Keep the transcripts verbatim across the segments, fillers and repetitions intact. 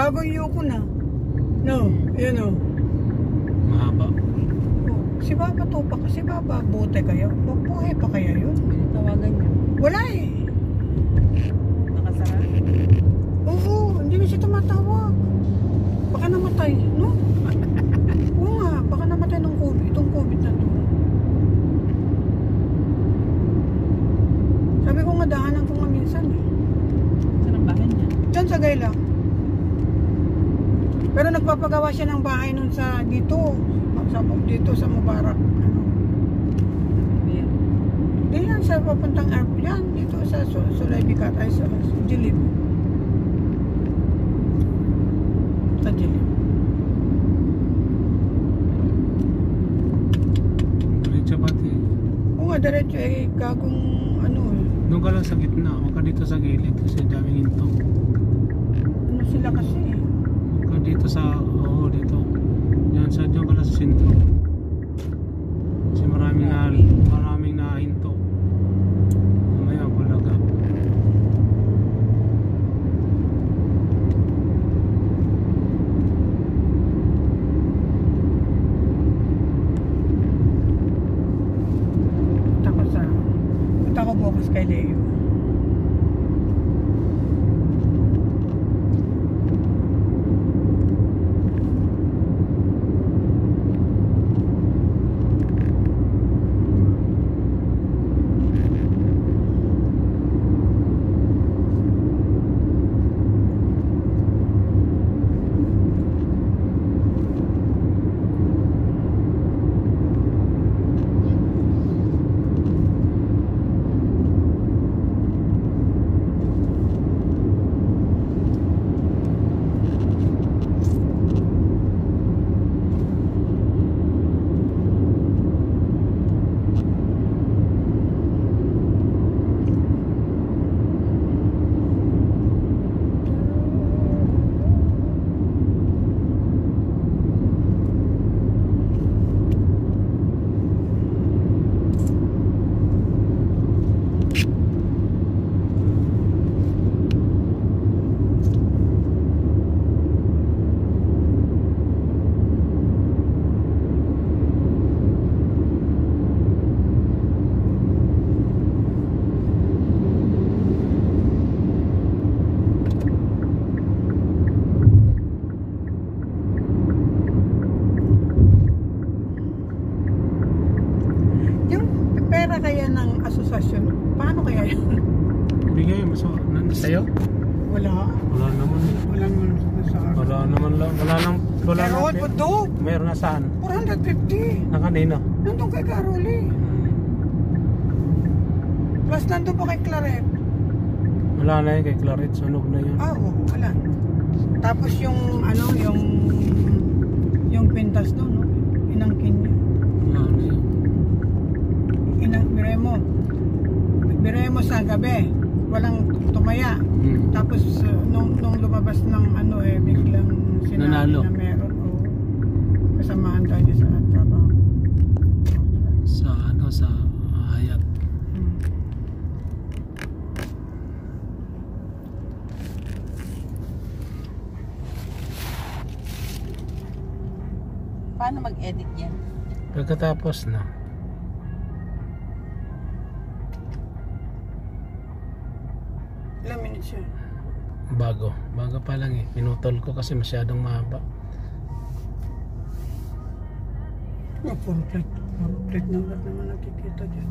Bagong yuko na. No, yun o. Mahaba. Oh, si Baba to pa. Si Baba, bote kayo. Buhay pa kaya yun? Pwede tawagan niyo. Wala eh. Nakasara? Oo, hindi na siya tumatawag. Baka namatay, no? Oo nga, baka namatay ng COVID. Itong COVID na to. Sabi ko nga, daanan ko nga minsan eh. Saan ang bahay niya? Diyan sa Gayla. Pero nagpapagawa siya ng bahay nun sa dito. Sa dito sa Mubarak. Ano? Ayan. Di yan sa papuntang airport. Yan, dito sa Sulay Bicat. Ay, sa Jilib. Sa Jilib. Diretso pati. Oo nga, diretso eh. Gagong ano eh. Doon ka lang sa gitna. Huwag ka dito sa gilid kasi daming hinto. Ano sila kasi eh. Huwag ka dito sa... Oo, dito. Yan, sa diyan ka lang sa sentro. Kasi maraming na... Maraming na hinto. Mamaya, bulaga. Punta ko sa... Punta ko bukas kay Leo. Pera kaya ng asosasyon, paano kaya yun? Bigay mo sa... Nandun sa'yo? Wala. Wala naman. Wala naman sa akin. Wala naman lang. Wala lang. Wala Pero lang. what would do? Meron na saan? four hundred fifty. Na kanina. Nandun kay Caroli. Plus nandun pa kay Claret. Wala na yun kay Claret. Sunog na yun. Ah, oo, wala. Tapos yung ano, yung yung pintas doon, no? Inangkin niya. Wala na yun. Inang Biremo. Biremo sa gabi. Walang tumaya. Hmm. Tapos uh, nung, nung lumabas ng ano eh, biglang sinabi Nanalo. na meron. O, kasamahan daw niya sa trabaho. Sa ano, sa uh, Hayat. Hmm. Paano mag-edit yan? Pagkatapos na. Ilang minutes yun? Bago. Bago pa lang eh. Pinutol ko kasi masyadong mahaba. Oh, puro plate. Puro plate na lahat naman nakikita dyan.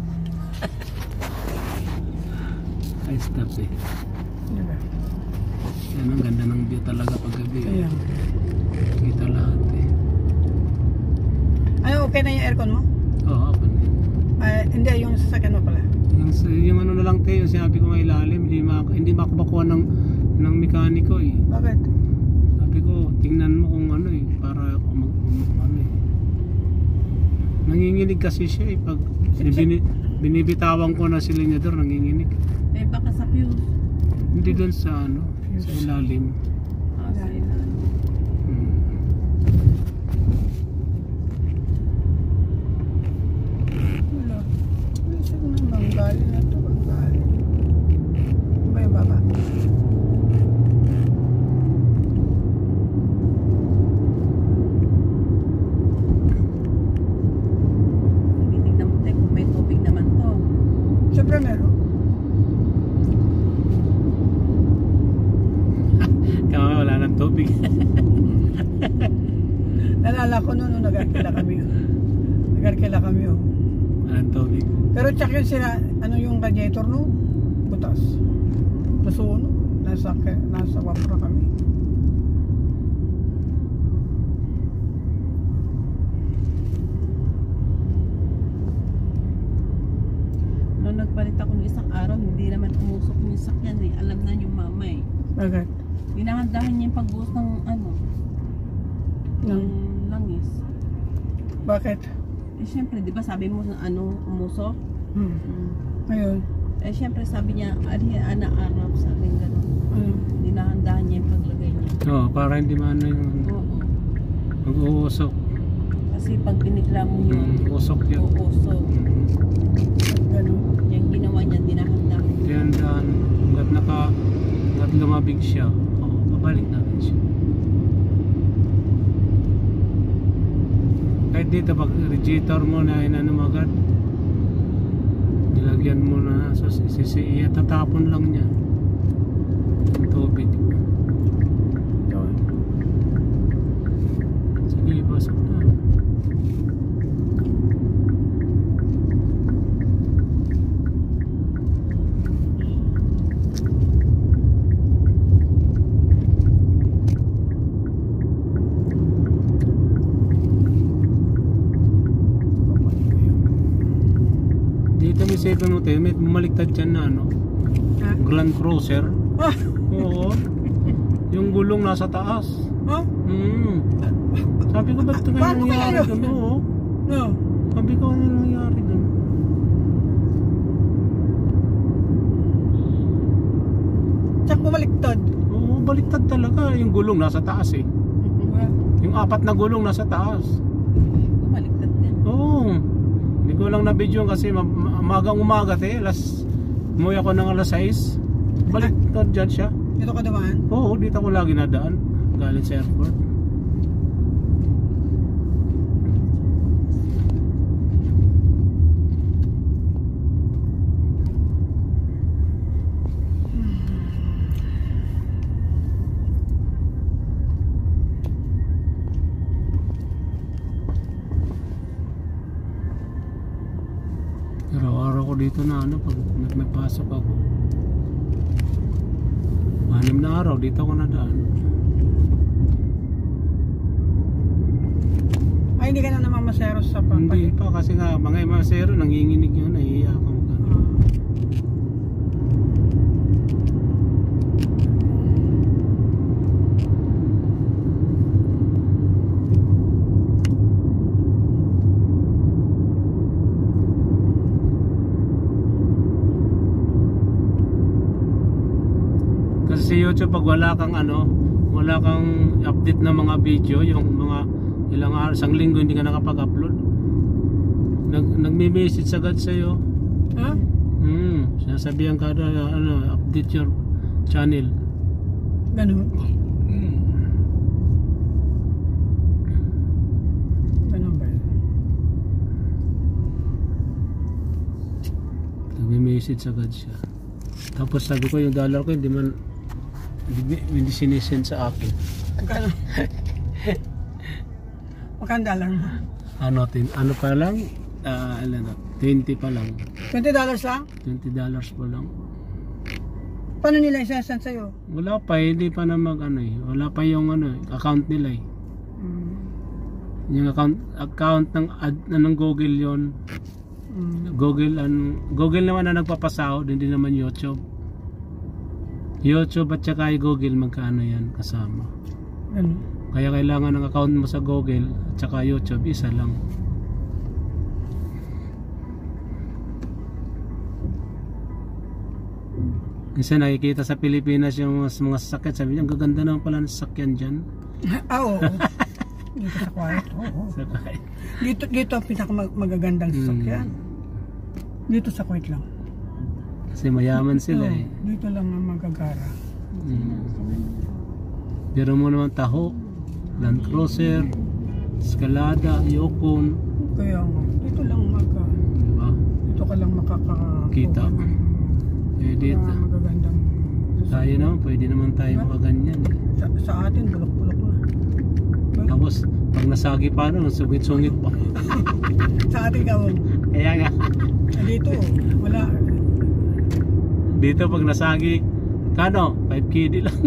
Ay, stops eh. Diba? Yan, ang ganda ng view talaga pag gabi. Ayan. Kita lahat eh. Ay, okay na yung aircon mo? Oo, ako na. Ay, hindi, yung sasakyan mo pala. Yung, yung ano na lang tayo, yung sinabi ko nga ilalim, hindi, ma, hindi makabakuha ng, ng mekaniko eh. Bakit? Sabi ko, tingnan mo kung ano eh, para mag, ano eh. Nanginginig kasi siya eh, pag bini, binibitawan ko na silindador, nanginginig. Eh baka sa fuse. Hindi doon sa ano, sa ilalim. Ah, sa ilalim. Hmm. Wala. Wala siya naman. Banggali na ito. Banggali. Ba yung baba? Nalala ko noon nung nag-arkila kami. Nag-arkila kami oh. Anong tubig? Pero tsak yun sila, ano yung radiator no? Butas. Nasuno. Nasa, nasa wapra kami. Nung nagpalit ako ng isang araw, hindi naman umusok yung sakyan eh. Alam na yung mama eh. Bakit? Dinahandahan niya yung pagbuhos ng ano, ng Nang, langis. bakit? Eh syempre, di ba sabi mo na ano, umusok? Hmm. Mm. Ayun. Eh syempre sabi niya, alhin ana Arab, sabi ng gano'n. Ano? Dinahandahan niya yung paglagay niya. Oo, para hindi maano yung Oo. mag-uusok. Kasi pag binigla mo yun, Mm, usok yun. uusok. Mm. Ganun. Yung ginawa niya, dinahandahan. Kaya daan, hanggat naka, hanggat lumabig siya, oh, babalik natin siya. Kahit dito, pag radiator mo na inano mo agad, nilagyan mo na sa sisi, tatapon lang niya yung tubig. Yun. Sige, pasok na. Dito may seven hotel, may bumaliktad dyan na ano, Ha? Grand Cruiser. Ah! Oo. Yung gulong nasa taas. Ha? Hmm. Sabi ko, ba't ito kaya Paano kaya nangyari yun? doon? Oo. No. Sabi ko, ano nangyari doon? Tsak bumaliktad. Oo, baliktad talaga. Yung gulong nasa taas eh. Yung apat na gulong nasa taas. Bumaliktad din. Oo. Hindi ko lang na-video kasi ma- ma- magang umaga te. Alas, umuwi ako ng alas sais. Baliktad dyan siya. Dito ka dumaan? Oo, dito ako lagi nadaan. Galing sa airport. Araw-araw ko dito na ano, pag may- may pasok ako. Anim na araw, dito ako nadaan. Ay, hindi ka na namamasero sa Hindi pampalik. pa, kasi nga, mga emasero, nanginginig yun, nahihiya ako magano. Kasi sa YouTube, pag wala kang ano, wala kang update na mga video, yung mga ilang araw, isang linggo hindi ka nakapag-upload, nag, nagme-message agad sa'yo. Ha? Hmm, sinasabihan ka na, ano, update your channel. Ganun. Hmm. Ganun ba yun? Nagme-message agad siya. Tapos sabi ko, yung dollar ko hindi man hindi, hindi sinisend sa akin. Magkano? Magkano dollar mo? Ano, tin, ano pa lang? Ah, ano na, twenty pa lang. twenty dollars lang? twenty dollars pa lang. Paano nila isasend sa'yo? Wala pa, hindi pa na mag ano eh. Wala pa yung ano, account nila eh. Mm. Yung account account ng ad, ng Google yon. Mm. Google an Google naman na nagpapasahod, hindi naman YouTube. YouTube at saka ay Google magkaano yan kasama. Ganun. Kaya kailangan ng account mo sa Google at saka YouTube isa lang. Kasi nakikita sa Pilipinas yung mga, mga sasakyan, sabi niya, ang gaganda naman pala ng sasakyan dyan. Ah, oo. Dito sa quiet. Oo. Sakay. Dito, dito ang pinakamagagandang sasakyan. Dito sa Kuwait lang. Kasi mayaman sila Oo, eh. Dito lang ang magagara. Mm. Pero mo naman Tahoe, Land Cruiser, Escalada, Yukon, Kaya nga, dito lang mag... diba? Dito ka lang makakakuha Kita. ng Eh dito, mga magagandang... tayo naman, pwede naman tayo makaganyan eh. Sa, sa atin, bulok-bulok na. Tapos, Pag nasagi pa ano, sungit-sungit pa. Sa ating gawin. Kaya nga, Dito, wala. dito pag nasagi, kano? five K D lang.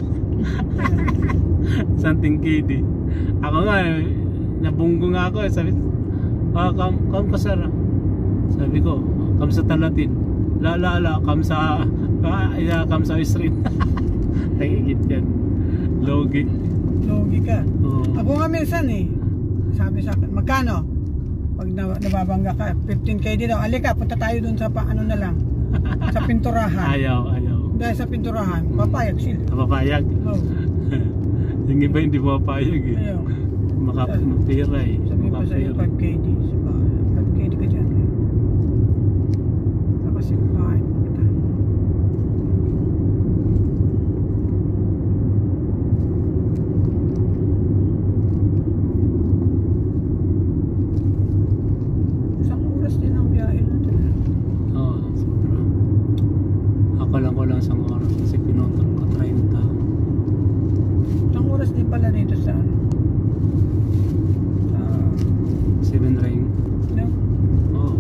Something K D. Ako nga, eh, nabunggo nga ako eh. Sabi, ah, kam, kam ka sir. Sabi ko, kam sa talatin. La, la, la, kam sa, ah, yeah, kam sa ice cream. Nagigit yan. Logi. Logi ka. Oo. Ako nga minsan eh. Sabi sa akin, magkano? Pag na- nababangga ka, fifteen K D daw. Alika, punta tayo dun sa pa, ano na lang. Sa pinturahan. Ayaw, ayaw. Dahil sa pinturahan, papayag sila. Napapayag. Oh, Yung iba hindi mapapayag eh. ayaw. Makapira eh. Sabi ko sa'yo, Makapira. five K D. Sa five K D ka dyan. Tapos yung kain mo kita. Isang oras din ang biyahe natin. Oo, sobra. Ako lang ko lang isang oras kasi pinutol ko thirty. Isang oras din pala dito sa ano. Sa, Seven ring. no? Oo.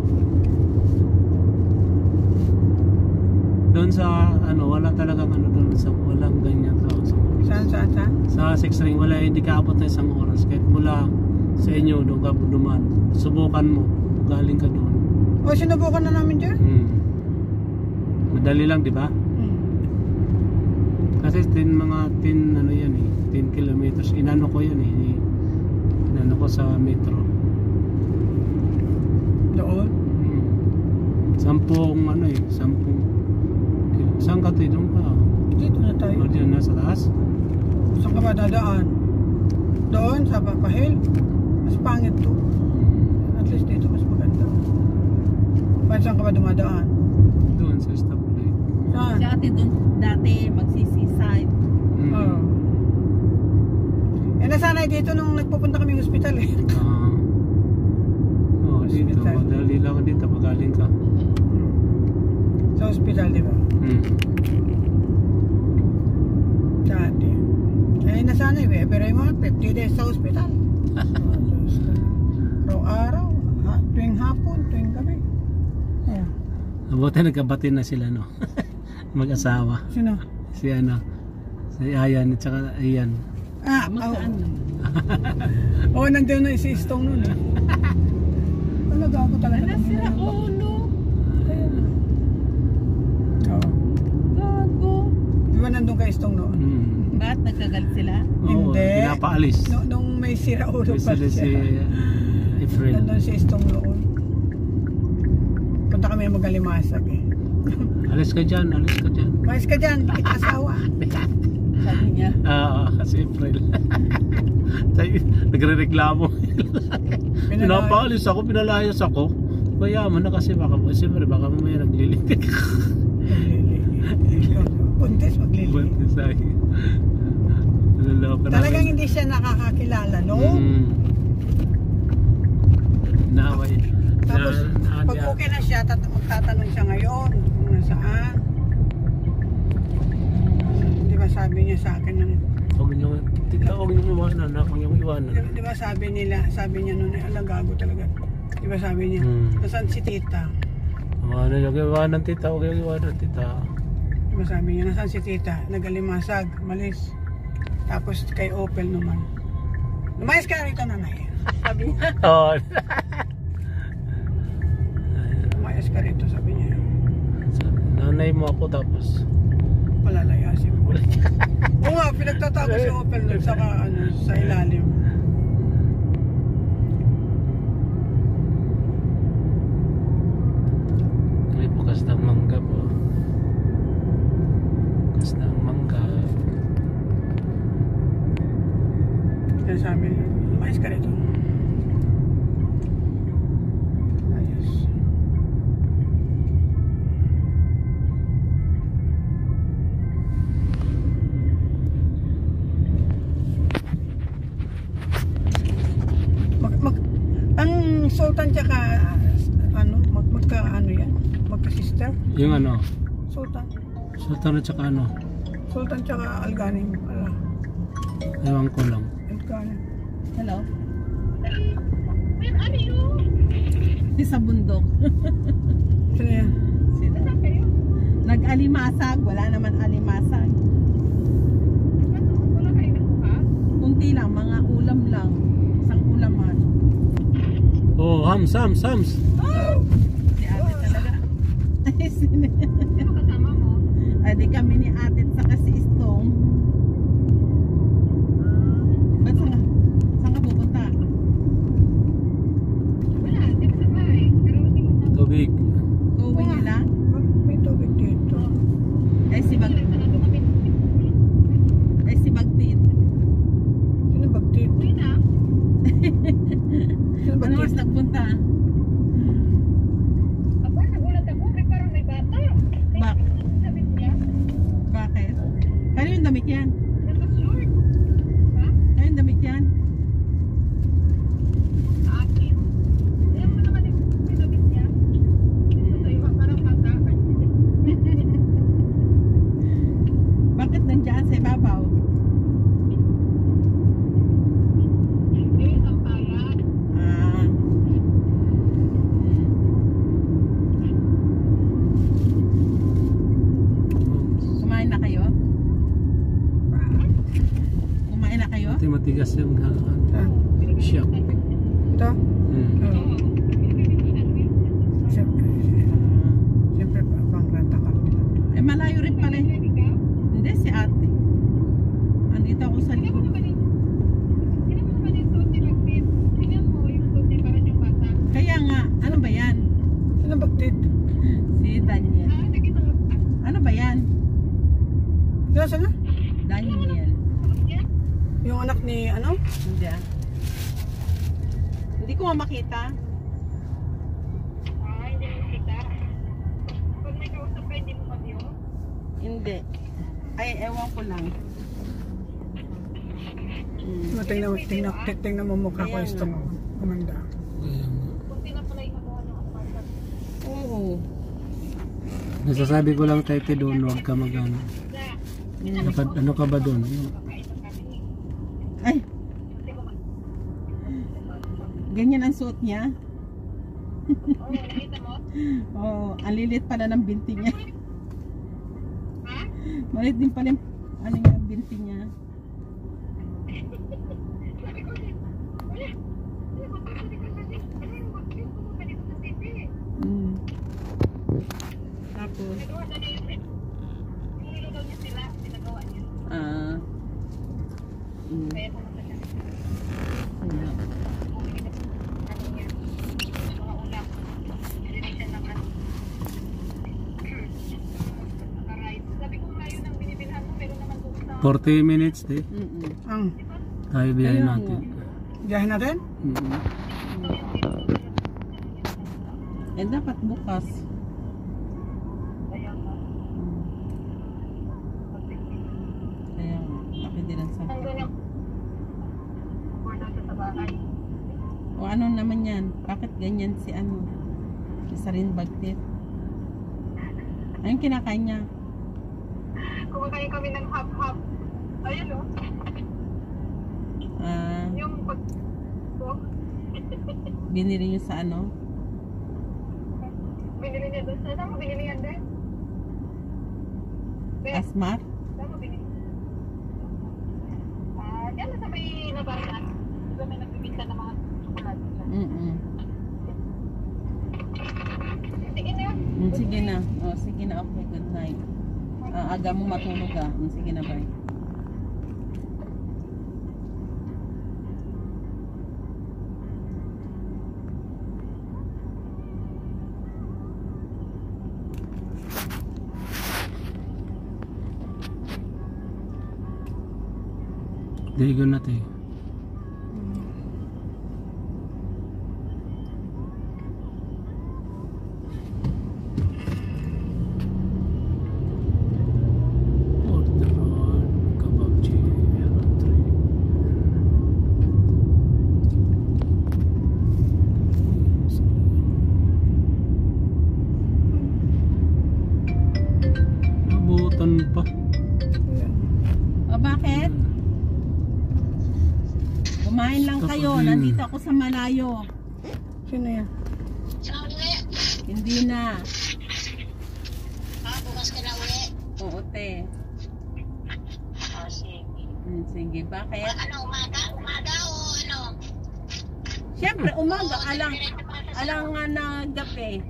Doon sa ano, wala talagang ano doon sa walang ganyan tao sa oras. Saan, saan, saan? Sa six ring wala, hindi ka abot na isang oras kahit mula sa inyo doon ka duman. Subukan mo, galing ka doon. O, sinubukan na namin dyan? Hmm. Madali lang, di ba? Hmm. Kasi ten mga ten ano yan eh, ten kilometers. Inano ko yan eh. Inano ko sa metro. Doon? Hmm. Sampung ano eh, sampung kilo. Saan ka tayo? Doon ka? Dito na tayo. O diyan nasa taas? Saan ka ba dadaan? Doon, sa Papahil. Mas pangit to. At least dito mas maganda. Bakit saan ka ba dumadaan? Doon sa stoplight. Saan? Si ate doon dati magsisiside. Hmm. Oo. Eh, nasanay dito nung nagpupunta kami ng hospital eh. Ah. Oh, dito. Hospital. Madali lang dito pag galing ka. Sa hospital, di ba? Hmm. Dati. Eh, nasanay eh. Pero yung mga fifty days sa hospital. Araw-araw. Ha, tuwing hapon, tuwing gabi. Oh. Mabuti nagkabati na sila no. Mag-asawa. Sino? Si ano, si Ayan at saka Ian. Ah, oh. Magkaan lang. Oo, oh, nandun na si Stong nun eh. Ano gago talaga? Wala sila ulo. Ayun. Oo. Gago. Di ba nandun kay Stong noon? Hmm. Bakit nagkagalit sila? Oo, Hindi. pinapaalis. No, nung may sira ulo pa Sila si siya. April. Nandun si Stong noon. Punta kami mag-alimasag eh. Alis ka dyan, alis ka dyan. Mais ka dyan, bakit asawa? Sabi niya. Oo, kasi April. Tayo, nagre-reklamo. Pinapaalis ako, pinalayas ako. Mayaman na kasi baka, siyempre baka mamaya naglilitik. Buntis magliliit. Buntis ay. Naloko na. Talagang hindi siya nakakakilala, no? Mm. Naway. Tapos, na, pag okay na siya, tat magtatanong siya ngayon kung nasaan. Di ba sabi niya sa akin ng... Huwag niyo, tita, huwag niyo iwanan, huwag niyo iwanan. Di, di ba sabi nila, sabi niya noon, ay alang gago talaga. Di ba sabi niya, Hmm. nasaan si tita? Ano yung iwanan tita, huwag yung iwanan tita. Di ba sabi niya, nasaan si tita? Nagalimasag, malis. Tapos kay Opel naman. Lumayas ka rito, nanay. Sabi niya, Oo. lumayas ka rito, sabi niya. Nanay mo ako tapos. Palalayasin mo. Oo nga, pinagtatago si Opel nun sa, ano, sa ilalim. May bukas ng mangga po. Bukas ng mangga. Kaya sabi niya, lumayas ka rito. Ayos. Mag, mag, ang Sultan tsaka ano, mag, magka ano yan? Magka sister? Yung ano, Sultan. Sultan at saka ano, Sultan tsaka Alganim. Ala, ewan ko lang. Alganim. Hello? Where are you? Sa bundok. Sino yan? Sila. Saan kayo? Nag-alimasag. Wala naman alimasag. Ano? Wala kayo nakuha? Kunti lang. Mga ulam lang. Isang ulaman. Oh, hams, hams, hams. Si ate talaga. Ay, sino? Sino kasama mo? Ay, di kami ni ate at saka si Istong. Ba't saan ka? Saan ka pupunta? Wala, dito sa bahay. Pero hindi ko na. Tubig. Uuwi niyo lang? May tubig dito. Ay, si Bag... Sana dumamit. Ay, si Bagtit. Sino bagtit? Uwi na. Sino Ano mas bagtit? nagpunta? Aba, nagulat ako. May parang may bata. Bak Sabi niya. bakit? Kano yung damit yan? Naka-short. Ha? Kano yung damit yan? Sa akin. Alam mo naman yung sinabit niya. Sa iyo, parang bata. Bakit nandiyan sa ibabaw? Eh, sampayan. Ah. Kumain na kayo? Kumain na kayo? Ito matigas yung ha, Saan? shock. Ito? Hmm. Oo. Siyempre, siyempre pa- pang renta ka nila. Eh, malayo rin pala. eh. Hindi, si ate. Andito ako sa Tingnan mo likod. naman yung tingnan mo naman yung suot ni Bagtit. Tingnan mo yung suot niya parang yung bata. Kaya nga, ano ba yan? Sino bagtit? Si Daniel. Ah, nakita mo ba? Ano ba yan? Sino sino? Daniel. Suot niya? Yung anak ni ano? Hindi ah. Hindi ko nga makita. Ah, hindi mo kita. Pag may kausap ka, hindi mo pa yun. Hindi. Ay, ewan ko lang. Hmm. Ano, tingnan mo, tingnan, tingnan mo mukha ko Kaya ito mo. Kumanda. Kunti na pala yung nakuha ng apartment. Oo. Nasasabi ko lang kay Te doon, huwag ka mag ano. Hmm. Dapat, ano ka ba doon? Ay. Ganyan ang suot niya. Oo, nakita mo? Oo, ang lilit pala ng binti niya. Ha? Malit din pala yung ano niya, binti niya. Sabi ko din, wala. Ano ba ito? Sabi ko kasi, ano yung Bagtit? Pumunta dito sa city. Hmm. Tapos, Nagawa na niya yung pinilo daw niya sila. Pinagawa niya. ah, hmm. Kaya pumunta siya. Ano? Bumili na ano niya. Mga ulam. Bili siya ng ano. Naka-ride. Sabi ko nga yun ang binibilhan mo. Meron naman doon sa... forty minutes, Te. Mm-mm. Ang Tayo biyahe Ayun. natin. biyahe natin? Mm. Eh, dapat bukas. Kaya nga. Kaya, laki din ang sakit. Hanggang yung... Or nasa sa bahay. O ano naman yan? Bakit ganyan si ano? Si Sarin Bagtit? Ayun kinakain niya. Kumakain kami ng hap-hap. Ayun o. Ah, Yung pag... binili niyo sa ano? Binili niya doon. Saan mo binili yan din? Be, Asmar? saan mo binili? Ah, diyan na sa may labasan. Diba may nagbibinta ng mga chocolate. Mm-mm. Sige na yun. Mm, sige na. O, sige na. Okay, good night. Ah, aga mo matulog ah. Mm, sige na, bye. Digo na, Te. Order on kebabchi. Abutan pa. Ayan. O, bakit? nandito ako sa malayo. Sino yan? Sa uwi. Hindi na. Ah, bukas ka na uwi. Oo, te. Ah, sige. Hmm, sige, bakit? Ano, umaga? Umaga o ano? Siyempre, umaga, alang, alang nga na gabi.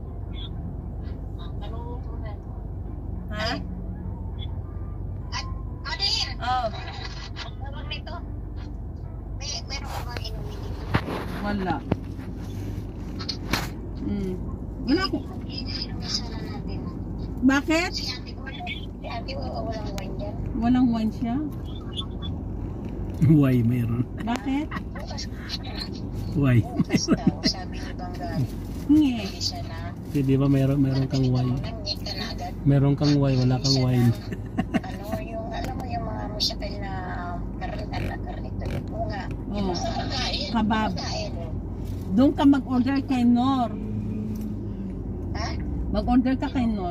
Ano mo na? Ha? At, Adir! Oh, Ang tawag nito? May, meron ka bang inumin dito? wala. Hmm. Wala ko. Inumin sana natin. Bakit? Si ate ko, si ate ko, walang wine dyan. Walang wine siya? Why meron? Bakit? Bukas, Why? bukas daw, sabi ni Bangga. Nge. Pwede siya na. Di ba meron, meron kang why? Nangyit ka na agad. Meron kang why, wala kang wine. Ano yung, alam mo yung mga musyakal na karnitan na karnito yung bunga. Oh. Yung mga pagkain. Kabab. Pagkain. Doon ka mag-order kay Nor. Ha? Mag-order ka kay Nor.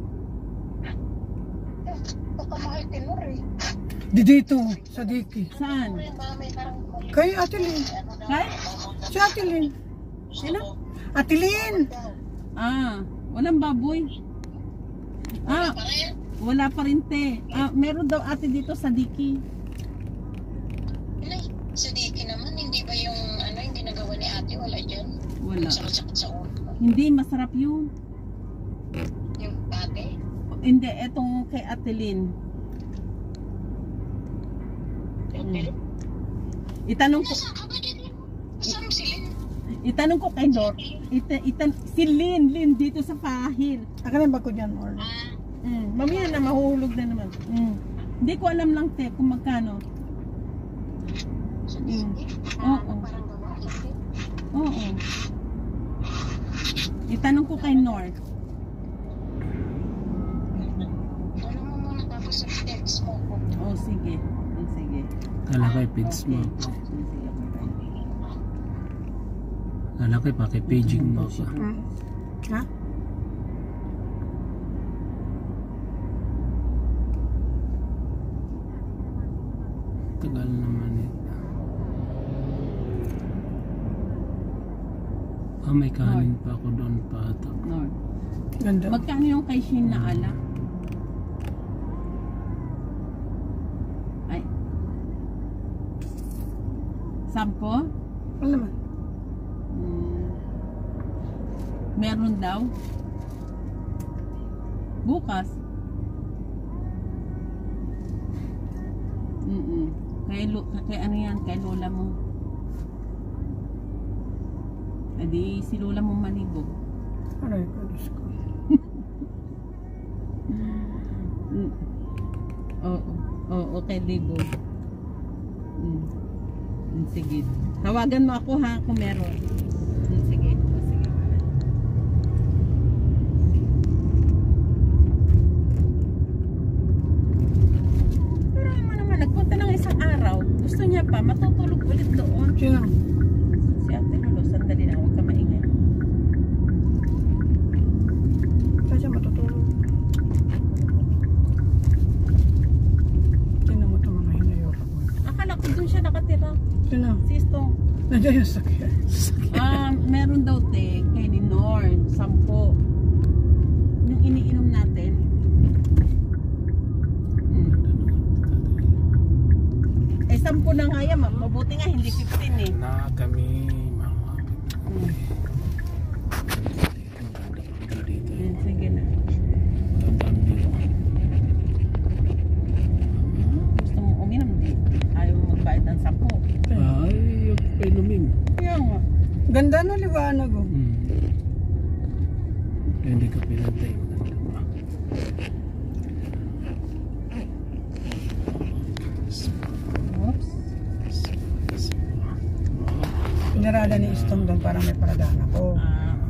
Baka mahal tinur eh. Di dito, sa Diki. Saan? Yung mga may parang Kay Ate Lynn. Kay? Si Ate Lynn. Sino? Ate Lynn! Ah, walang baboy. Ah, wala pa rin te. Ah, meron daw ate dito sa Diki. Ilay, sa diki naman, hindi ba yung ano, hindi nagawa ni ate, wala dyan? Wala. Sakit-sakit sa ulo. Hindi, masarap yun. Yung ate. Hindi, etong kay Ate Lynn. Hmm. Itanong ko, Nasa ka ba din? Saan mo silin? itanong ko kay Nor. Ita, itan, si Lynn, Lynn dito sa Pahil. Aka na ba ko dyan, or? Ah, Mm, mamaya na mahuhulog na naman. Mm. Hindi ko alam lang te kung magkano. sa Mm. diki. Oo. Ah, parang gawa. Hindi. Oo. Itanong ko kay Nor. Ano mo muna tapos sa text mo ko. Oh, sige. Oh, sige. Kala kay pids mo. Sige, okay. Kala kay pakipaging mo ka. Hmm? Ha? Tagal naman ito. Ah, may kanin pa ako doon pa ata. Nor. Ganda. Magkano yung kay Shin na alak? Ay. Sampo? Ano naman? Hmm. Meron daw? Bukas? Mm-mm. Kay, lo- kay ano yan? Kay lola mo. Adi si lola mo manibog. Aray ko, Diyos ko. Mm. Oo. Oo, kay libog. Mm. Mm, sige. Tawagan mo ako ha kung meron. Mm, sige. Oh, sige. Pero mo naman, nagpunta ng isang araw. Gusto niya pa, matutulog ulit doon. Sino? Si Ate Lolo, sandali na, huwag ka maingay. Saan siya matutulog? Tingnan mo ito mga hinayor ako. Akala ko doon siya nakatira. Sino? Sisto. Nandiyan yung sakyan. Ah, meron daw te kay ni Nor, sampo. Yung iniinom natin. Hmm. Eh, sampo na nga yan. Mabuti nga, hindi fifteen eh. Na kami mga Hmm. maganda dito. Hmm, sige na. Gusto mo uminom, di? Ayaw mo magbayad ng sampo. Ay, yung painumin. Kaya nga. Ganda no, liwanag oh. Hmm. Kaya hindi ka pinatay. Maganda ba? Oops. Pinarada ni Istong doon, parang may paradaan ako. Ah,